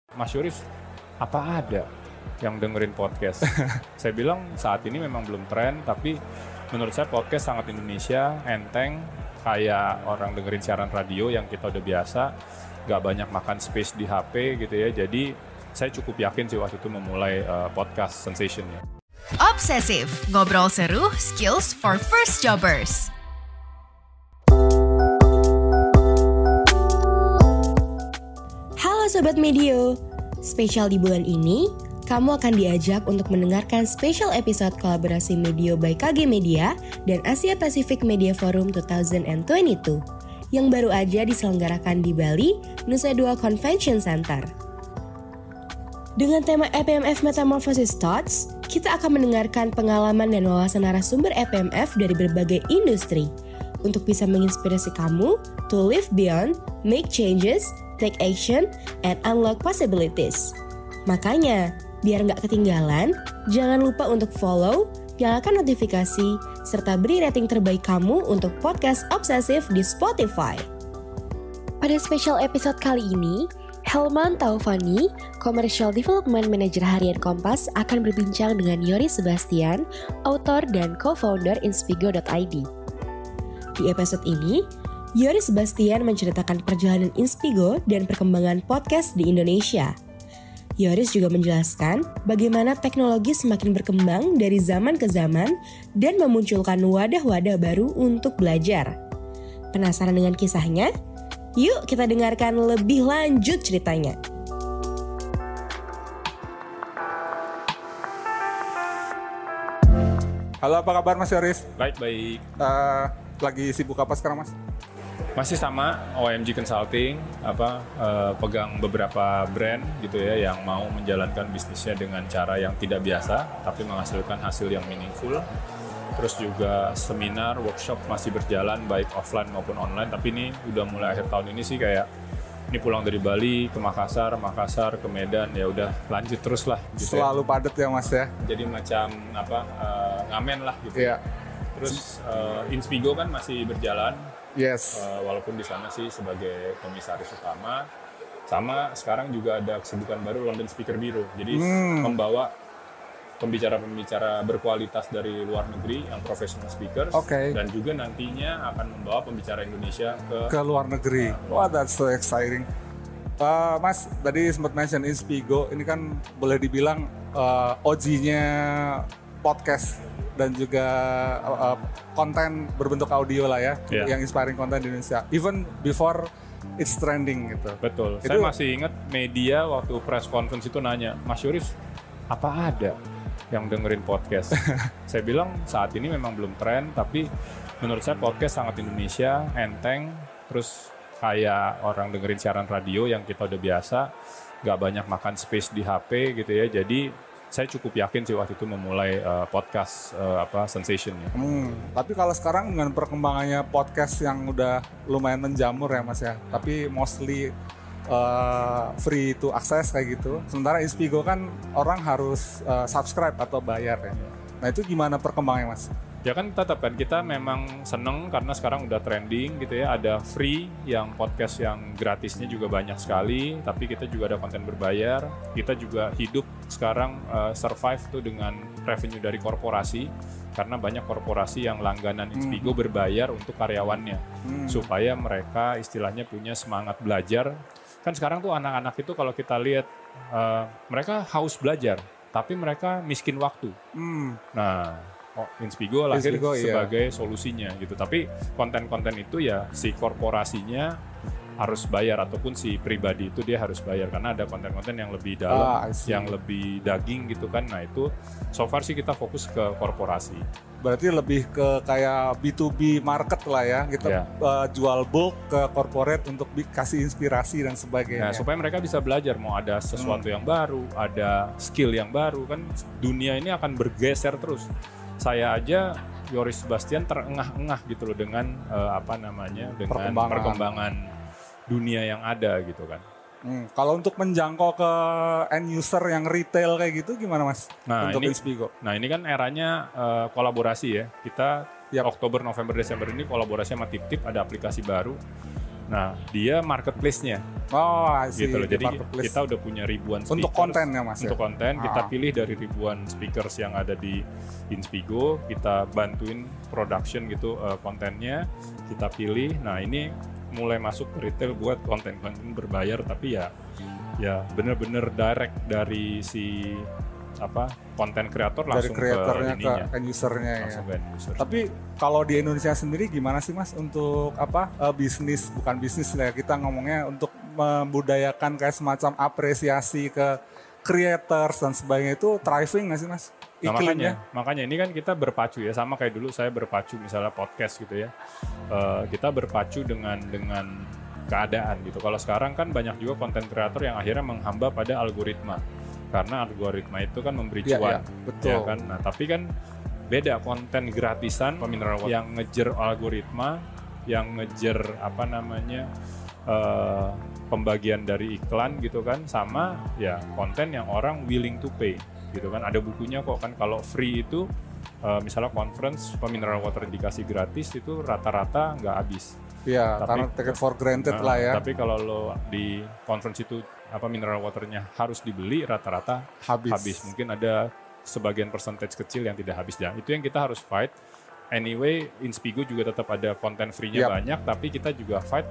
Mas Yoris, apa ada yang dengerin podcast? Saya bilang saat ini memang belum tren, tapi menurut saya podcast sangat Indonesia, enteng, kayak orang dengerin siaran radio yang kita udah biasa, gak banyak makan space di HP gitu ya. Jadi saya cukup yakin sih waktu itu memulai podcast Sensation-nya. Obsesif, ngobrol seru, skills for first jobbers. Halo Sobat Medio, spesial di bulan ini, kamu akan diajak untuk mendengarkan special episode kolaborasi Medio by KG Media dan Asia Pacific Media Forum 2022 yang baru aja diselenggarakan di Bali, Nusa Dua Convention Center. Dengan tema EPMF Metamorphosis Thoughts, kita akan mendengarkan pengalaman dan wawasan narasumber EPMF dari berbagai industri untuk bisa menginspirasi kamu to live beyond, make changes, take action, and unlock possibilities. Makanya, biar nggak ketinggalan, jangan lupa untuk follow, nyalakan notifikasi, serta beri rating terbaik kamu untuk podcast Obsesif di Spotify. Pada special episode kali ini, Helman Taufani, Commercial Development Manager Harian Kompas, akan berbincang dengan Yoris Sebastian, author dan co-founder Inspigo.id. Di episode ini, Yoris Sebastian menceritakan perjalanan Inspigo dan perkembangan podcast di Indonesia. Yoris juga menjelaskan bagaimana teknologi semakin berkembang dari zaman ke zaman dan memunculkan wadah-wadah baru untuk belajar. Penasaran dengan kisahnya? Yuk kita dengarkan lebih lanjut ceritanya. Halo, apa kabar Mas Yoris? Baik-baik. Lagi sibuk apa sekarang Mas? Masih sama, OMG Consulting, pegang beberapa brand gitu ya yang mau menjalankan bisnisnya dengan cara yang tidak biasa, tapi menghasilkan hasil yang meaningful. Terus juga seminar, workshop masih berjalan baik offline maupun online, tapi ini udah mulai akhir tahun ini sih kayak ini pulang dari Bali ke Makassar ke Medan, ya udah lanjut terus lah. Gitu Selalu padat ya Mas ya? Jadi macam ngamen lah gitu. Iya. Terus Inspigo kan masih berjalan. Yes. Walaupun di sana sih sebagai komisaris utama, sama sekarang juga ada kesibukan baru London Speaker Bureau. Jadi membawa pembicara-pembicara berkualitas dari luar negeri yang professional speakers, dan juga nantinya akan membawa pembicara Indonesia ke luar negeri. Wah, that's so exciting. Mas, tadi sempat mention Inspigo, ini kan boleh dibilang OG-nya podcast dan juga konten berbentuk audio lah ya, yang inspiring konten di Indonesia. Even before it's trending gitu. Betul. Saya masih ingat media waktu press conference itu nanya, Mas Yoris, apa ada yang dengerin podcast? Saya bilang saat ini memang belum tren, tapi menurut saya podcast sangat Indonesia, enteng, terus kayak orang dengerin siaran radio yang kita udah biasa, gak banyak makan space di HP gitu ya. Jadi saya cukup yakin sih waktu itu memulai podcast Sensation-nya. Tapi kalau sekarang dengan perkembangannya podcast yang udah lumayan menjamur ya Mas ya, tapi mostly free to access kayak gitu. Sementara Inspigo kan orang harus subscribe atau bayar ya. Nah itu gimana perkembangannya Mas? Ya kan tetap kan kita memang seneng karena sekarang udah trending gitu ya. Ada free yang podcast yang gratisnya juga banyak sekali. Tapi kita juga ada konten berbayar. Kita juga hidup sekarang survive tuh dengan revenue dari korporasi. Karena banyak korporasi yang langganan Inspigo berbayar untuk karyawannya. Supaya mereka istilahnya punya semangat belajar. Kan sekarang tuh anak-anak itu kalau kita lihat mereka haus belajar, tapi mereka miskin waktu. Nah, Inspigo lah sebagai solusinya gitu. Tapi konten-konten itu ya si korporasinya harus bayar ataupun si pribadi itu dia harus bayar karena ada konten-konten yang lebih dalam, yang lebih daging gitu kan. Nah itu so far sih kita fokus ke korporasi. Berarti lebih ke kayak B2B market lah ya, kita jual bulk ke corporate untuk kasih inspirasi dan sebagainya. Nah, supaya mereka bisa belajar, mau ada sesuatu yang baru, ada skill yang baru, kan dunia ini akan bergeser terus. Saya aja, Yoris Sebastian terengah-engah gitu loh dengan dengan perkembangan dunia yang ada gitu kan. Kalau untuk menjangkau ke end user yang retail kayak gitu gimana Mas? Untuk Inspigo? Nah ini kan eranya kolaborasi ya. Kita Oktober, November, Desember ini kolaborasi sama Tip-Tip, ada aplikasi baru. Nah, dia marketplace-nya. Oh, I see. Gitu loh. Di Jadi marketplace. kita udah punya ribuan speakers. Untuk kontennya, Mas, Untuk ya? konten, kita pilih dari ribuan speakers yang ada di Inspigo, kita bantuin production gitu kontennya, kita pilih. Nah, ini mulai masuk ke retail buat konten-konten berbayar, tapi ya bener-bener direct dari si konten kreator langsung dari kreatornya ke ininya, ke end usernya ya. langsung ke end user. Tapi kalau di Indonesia sendiri gimana sih Mas untuk bisnis, bukan bisnis lah ya, kita ngomongnya untuk membudayakan kayak semacam apresiasi ke creators dan sebagainya, itu thriving nggak sih Mas? Nah, Iklimnya? makanya ini kan kita berpacu ya, sama kayak dulu saya berpacu misalnya podcast gitu ya. Kita berpacu dengan keadaan gitu. Kalau sekarang kan banyak juga konten kreator yang akhirnya menghamba pada algoritma. Karena algoritma itu kan memberi cuan, betul. ya kan. Nah, tapi kan beda konten gratisan, mineral water yang ngejar algoritma, yang ngejar pembagian dari iklan gitu kan, sama ya konten yang orang willing to pay gitu kan. Ada bukunya kok kan, kalau free itu misalnya conference mineral water dikasih gratis itu rata-rata nggak habis. Iya, karena take it for granted lah ya. Tapi kalau lo di conference itu mineral waternya harus dibeli, rata-rata habis. Mungkin ada sebagian percentage kecil yang tidak habis ya. Itu yang kita harus fight. Anyway, Inspigo juga tetap ada konten free-nya banyak, tapi kita juga fight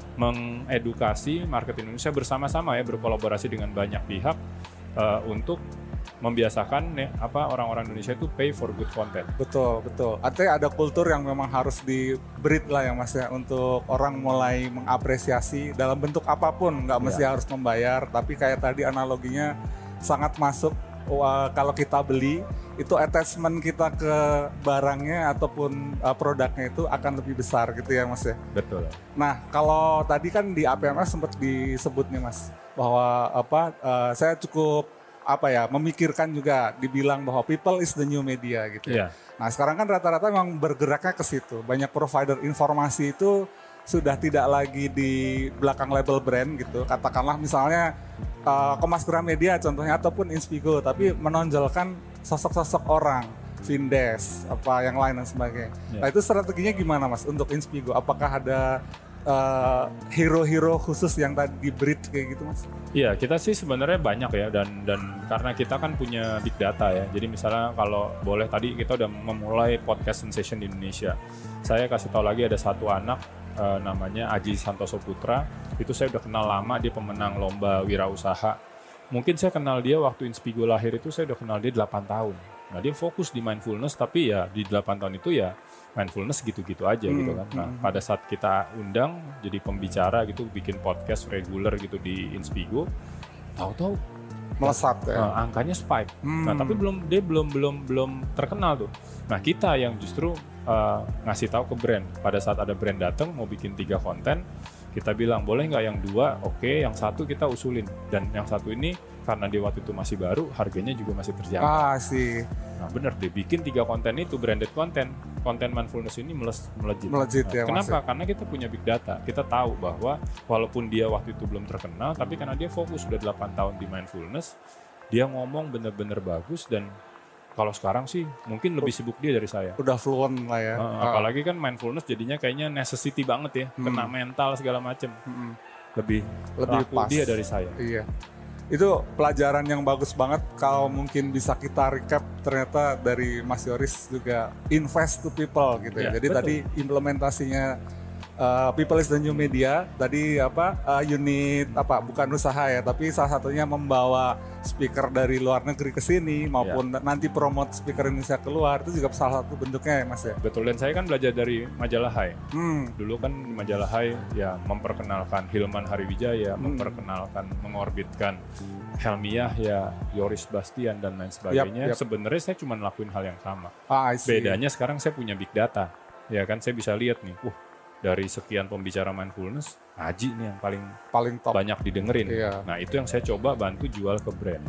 mengedukasi market Indonesia bersama-sama ya, berkolaborasi dengan banyak pihak untuk membiasakan orang-orang Indonesia itu pay for good content. Betul. Artinya ada kultur yang memang harus di-breed lah ya Mas ya, untuk orang mulai mengapresiasi dalam bentuk apapun, nggak mesti harus membayar, tapi kayak tadi analoginya sangat masuk. Kalau kita beli, itu attachment kita ke barangnya ataupun produknya itu akan lebih besar gitu ya Mas ya. Betul. Nah, kalau tadi kan di APMS sempat disebut nih Mas, bahwa saya cukup memikirkan juga, dibilang bahwa people is the new media gitu. Yeah. Nah, sekarang kan rata-rata memang bergeraknya ke situ. Banyak provider informasi itu sudah tidak lagi di belakang label brand gitu. Katakanlah misalnya Kompas Gramedia contohnya ataupun Inspigo, tapi menonjolkan sosok-sosok orang, Vindes, yang lain dan sebagainya. Yeah. Nah, itu strateginya gimana Mas untuk Inspigo? Apakah ada hero-hero khusus yang tadi di-breed kayak gitu Mas? Iya, kita sih sebenarnya banyak ya, dan karena kita kan punya big data ya. Jadi misalnya kalau boleh, tadi kita udah memulai podcast sensation di Indonesia. Saya kasih tahu lagi, ada satu anak namanya Aji Santoso Putra. Itu saya udah kenal lama, dia pemenang lomba wirausaha. Mungkin saya kenal dia waktu Inspigo lahir itu, saya udah kenal dia 8 tahun. Nah, dia fokus di mindfulness, tapi ya di 8 tahun itu ya mindfulness gitu-gitu aja gitu kan. Nah, pada saat kita undang jadi pembicara gitu, bikin podcast reguler gitu di Inspigo, tahu-tahu melesat ya. Angkanya spike. Nah, tapi dia belum terkenal tuh. Nah, kita yang justru ngasih tahu ke brand. Pada saat ada brand datang mau bikin 3 konten, kita bilang boleh nggak yang 2, oke, yang 1 kita usulin, dan yang 1 ini karena dia waktu itu masih baru, harganya juga masih terjangkau. Sih. Nah, bener, dia bikin 3 konten itu branded konten mindfulness ini melejit. Melejit ya, kenapa? Mas. Karena kita punya big data. Kita tahu bahwa walaupun dia waktu itu belum terkenal, tapi karena dia fokus sudah 8 tahun di mindfulness, dia ngomong bener-bener bagus, dan kalau sekarang sih mungkin lebih sibuk dia dari saya. Udah fluent lah ya. Apalagi kan mindfulness jadinya kayaknya necessity banget ya, kena mental segala macem. Lebih pas dia dari saya. Iya. Itu pelajaran yang bagus banget. Kalau mungkin bisa kita recap, ternyata dari Mas Yoris juga invest to people gitu ya. Jadi betul. Tadi implementasinya people is the new media. Tadi unit bukan usaha ya, tapi salah satunya membawa speaker dari luar negeri ke sini maupun nanti promote speaker Indonesia keluar, itu juga salah satu bentuknya ya Mas ya. Betul, dan saya kan belajar dari majalah Hai. Dulu kan di majalah Hai ya memperkenalkan Hilman Hariwijaya, mengorbitkan Helmiah ya, Yoris Bastian dan lain sebagainya. Sebenarnya saya cuma ngelakuin hal yang sama. Bedanya sekarang saya punya big data. Ya kan, saya bisa lihat nih, dari sekian pembicara mindfulness, Aji nih yang paling top, banyak didengerin. Nah, itu yang saya coba bantu jual ke brand.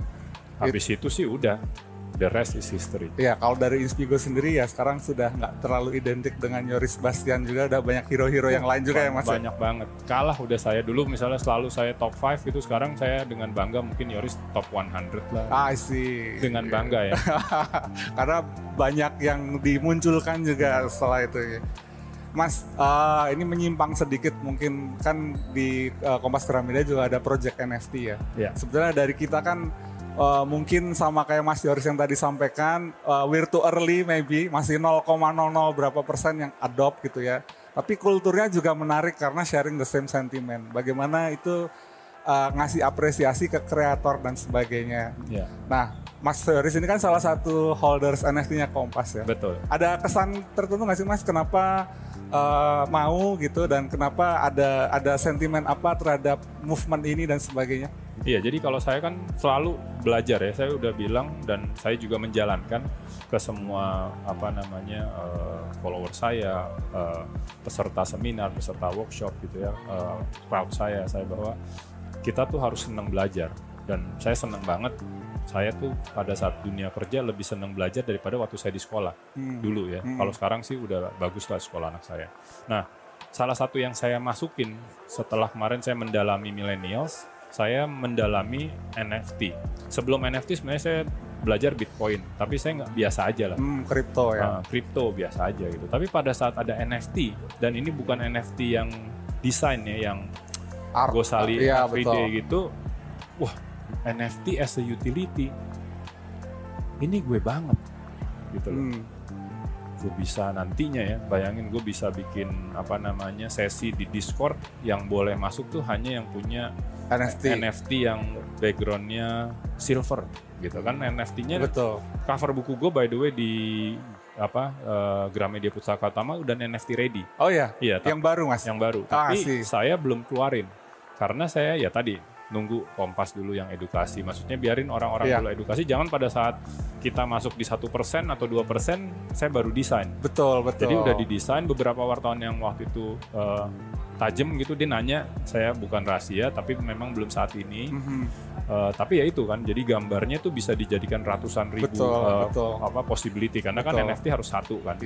Habis itu sih udah, the rest is history. Iya, kalau dari Inspigo sendiri ya sekarang sudah nggak terlalu identik dengan Yoris Bastian, juga ada banyak hero-hero yang lain juga ya Mas. Banyak banget. Kalah udah saya dulu misalnya selalu saya top 5 itu, sekarang saya dengan bangga mungkin Yoris top 100 lah. Dengan bangga ya. Karena banyak yang dimunculkan juga setelah itu ya. Mas, ini menyimpang sedikit mungkin kan di Kompas Gramedia juga ada project NFT ya. Sebenarnya dari kita kan mungkin sama kayak Mas Yoris yang tadi sampaikan, we're too early maybe, masih 0,00 berapa persen yang adopt gitu ya. Tapi kulturnya juga menarik karena sharing the same sentiment. Bagaimana itu ngasih apresiasi ke kreator dan sebagainya. Nah, Mas Yoris ini kan salah satu holders NFT-nya Kompas ya. Betul. Ada kesan tertentu nggak sih Mas, kenapa mau gitu dan kenapa ada sentimen apa terhadap movement ini dan sebagainya? Iya, jadi kalau saya kan selalu belajar ya, saya udah bilang dan saya juga menjalankan ke semua follower saya, peserta seminar, peserta workshop gitu ya, crowd saya bahwa kita tuh harus senang belajar dan saya senang banget. Saya tuh pada saat dunia kerja lebih senang belajar daripada waktu saya di sekolah dulu ya. Kalau sekarang sih udah bagus lah sekolah anak saya. Nah, salah satu yang saya masukin setelah kemarin saya mendalami millennials, saya mendalami NFT. Sebelum NFT sebenarnya saya belajar Bitcoin, tapi saya nggak biasa aja lah. Kripto ya. Kripto biasa aja gitu. Tapi pada saat ada NFT, dan ini bukan NFT yang desain ya, yang Gosali everyday gitu, wah, NFT as a utility, ini gue banget gitu loh. Gue bisa nantinya ya, bayangin gue bisa bikin sesi di Discord yang boleh masuk tuh hanya yang punya NFT yang backgroundnya silver gitu kan. NFT-nya cover buku gue by the way di Gramedia Pustaka Utama udah NFT ready. Oh ya? Iya. Yang baru Mas? Yang baru. Tapi saya belum keluarin karena saya ya tadi nunggu Kompas dulu yang edukasi. Maksudnya biarin orang-orang dulu edukasi. Jangan pada saat kita masuk di 1% atau 2% saya baru desain. Betul. Jadi udah didesain. Beberapa wartawan yang waktu itu tajam gitu, dia nanya, saya bukan rahasia tapi memang belum saat ini. Tapi ya itu kan, jadi gambarnya tuh bisa dijadikan ratusan ribu possibility karena kan NFT harus satu kan.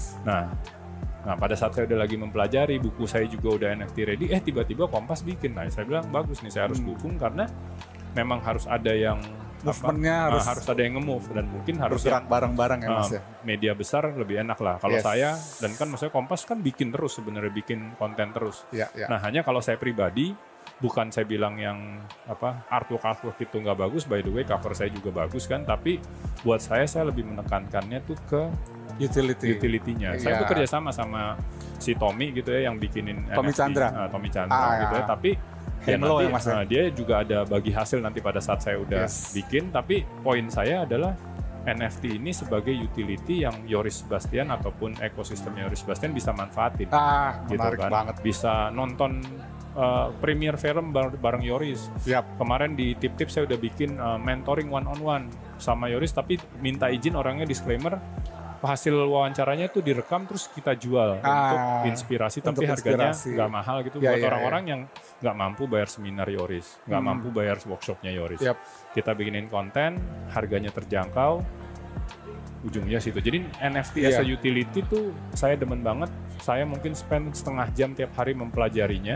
Nah pada saat saya udah lagi mempelajari, buku saya juga udah NFT ready, tiba-tiba Kompas bikin. Nah saya bilang bagus nih, saya harus dukung karena memang harus ada yang movementnya harus ada yang nge-move dan mungkin harus bergerak bareng-bareng ya Mas ya. Media besar lebih enak lah. Kalau saya dan kan maksudnya Kompas kan bikin terus sebenarnya, bikin konten terus. Nah hanya kalau saya pribadi, bukan saya bilang yang artwork itu nggak bagus, by the way cover saya juga bagus kan, tapi buat saya lebih menekankannya tuh ke utility-nya. Saya tuh kerjasama sama si Tommy gitu ya yang bikinin Tommy NFT, Chandra gitu ya. Tapi ya nanti dia juga ada bagi hasil nanti pada saat saya udah bikin. Tapi poin saya adalah NFT ini sebagai utility yang Yoris Bastian ataupun ekosistem Yoris Bastian bisa manfaatin. Gitu menarik kan. banget. Bisa nonton premiere film bareng Yoris. Kemarin di tip-tip saya udah bikin mentoring one-on-one sama Yoris, tapi minta izin orangnya disclaimer, hasil wawancaranya itu direkam terus kita jual untuk inspirasi, tapi harganya nggak mahal gitu buat orang-orang yang nggak mampu bayar seminar Yoris, nggak mampu bayar workshopnya Yoris. Kita bikinin konten, harganya terjangkau, ujungnya situ. Jadi NFT as a utility tuh saya demen banget. Saya mungkin spend setengah jam tiap hari mempelajarinya.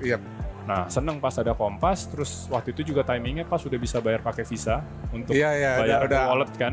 Nah seneng pas ada Kompas, terus waktu itu juga timingnya pas udah bisa bayar pakai Visa untuk bayar wallet kan.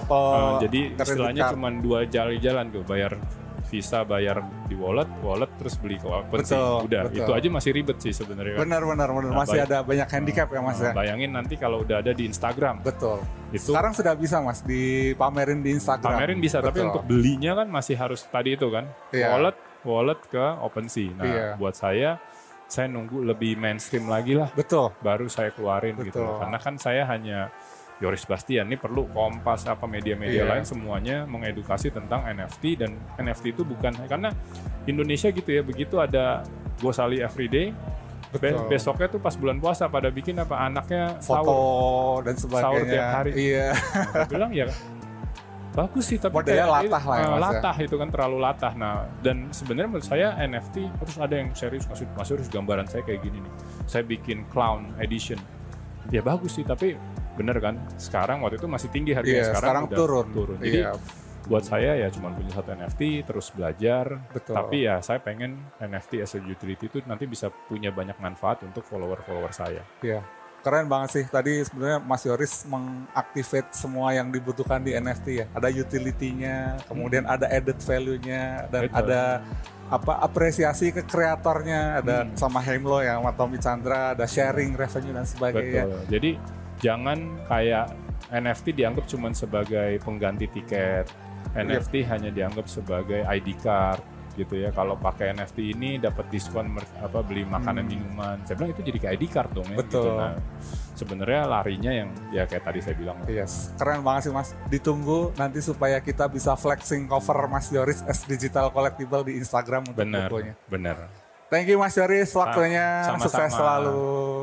Jadi istilahnya cuma 2 jalan tuh, bayar Visa, bayar di wallet terus beli ke OpenSea. Itu aja masih ribet sih sebenarnya. Benar. Masih ada banyak handicap ya Mas ya. Bayangin nanti kalau udah ada di Instagram. Itu sekarang sudah bisa Mas dipamerin di Instagram. Pamerin bisa, tapi untuk belinya kan masih harus tadi itu kan. Wallet ke OpenSea. Nah, buat saya nunggu lebih mainstream lagi lah. Baru saya keluarin gitu. Karena kan saya hanya Yoris Bastian, ini perlu Kompas media-media lain semuanya mengedukasi tentang NFT, dan NFT itu bukan karena Indonesia gitu ya, begitu ada Gosali Everyday, besoknya tuh pas bulan puasa pada bikin anaknya foto dan sebagainya. Sahur tiap hari. Saya bilang ya bagus sih, tapi modelnya latah lah ya Mas. Latah itu kan terlalu latah. Nah, dan sebenarnya menurut saya NFT terus ada yang serius, Mas Yoris gambaran saya kayak gini nih. Saya bikin clown edition. Ya bagus sih, tapi bener kan sekarang, waktu itu masih tinggi harganya, sekarang udah turun. Jadi buat saya ya cuma punya satu NFT, terus belajar. Tapi ya saya pengen NFT as a utility itu nanti bisa punya banyak manfaat untuk follower saya. Keren banget sih. Tadi sebenarnya Mas Yoris mengactivate semua yang dibutuhkan di NFT ya. Ada utility-nya, kemudian ada added value-nya, dan ada apresiasi ke kreatornya, ada sama Hemlo ya, sama Tommy Chandra, ada sharing revenue dan sebagainya. Betul. Jadi jangan kayak NFT dianggap cuma sebagai pengganti tiket. NFT hanya dianggap sebagai ID card gitu ya. Kalau pakai NFT ini dapat diskon beli makanan minuman. Saya bilang itu jadi kayak ID card dong ya. Betul. Gitu. Nah, sebenarnya larinya yang ya kayak tadi saya bilang. Yes, keren banget sih Mas. Ditunggu nanti supaya kita bisa flexing cover Mas Yoris as digital collectible di Instagram untuk fotonya. Bener. Thank you Mas Yoris, waktunya Sama-sama. sukses selalu.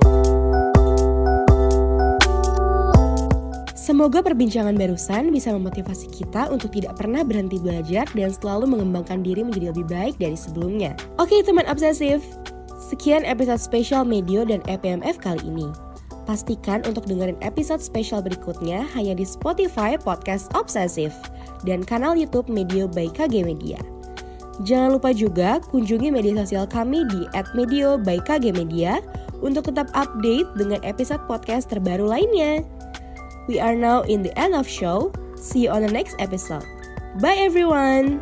Semoga perbincangan barusan bisa memotivasi kita untuk tidak pernah berhenti belajar dan selalu mengembangkan diri menjadi lebih baik dari sebelumnya. Oke teman obsesif, sekian episode spesial Medio dan EPMF kali ini. Pastikan untuk dengerin episode spesial berikutnya hanya di Spotify Podcast Obsesif dan kanal YouTube Medio by KG Media. Jangan lupa juga kunjungi media sosial kami di @medio by KG Media untuk tetap update dengan episode podcast terbaru lainnya. We are now in the end of show. See you on the next episode. Bye everyone!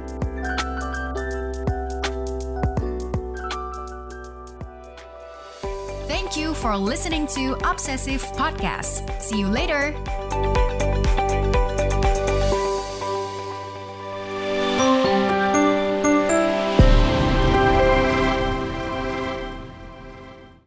Thank you for listening to Obsessive Podcast. See you later.